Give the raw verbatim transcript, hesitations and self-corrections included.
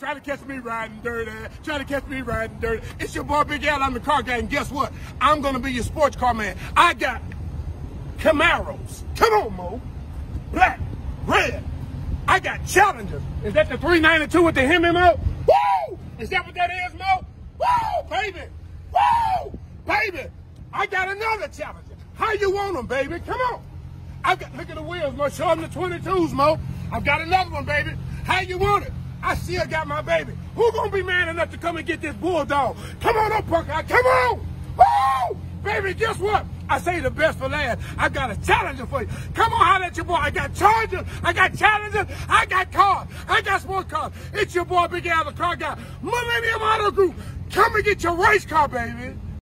Try to catch me riding dirty. Try to catch me riding dirty. It's your boy Big Al. I'm the car guy. And guess what? I'm going to be your sports car man. I got Camaros. Come on, Mo. Black, red. I got Challengers. Is that the three ninety-two with the Hemi, Mo? Woo! Is that what that is, Mo? Woo, baby. Woo, baby. I got another Challenger. How you want them, baby? Come on. I got, look at the wheels, Mo. Show them the twenty-twos, Mo. I've got another one, baby. How you want it? I still got my baby. Who gonna be man enough to come and get this bulldog? Come on up, Buckeye. Come on. Woo! Baby, guess what? I say the best for last. I got a Challenger for you. Come on, holler at your boy. I got Chargers. I got Challengers. I got cars. I got sports cars. It's your boy, Big Al, the car guy. Millennium Auto Group. Come and get your race car, baby.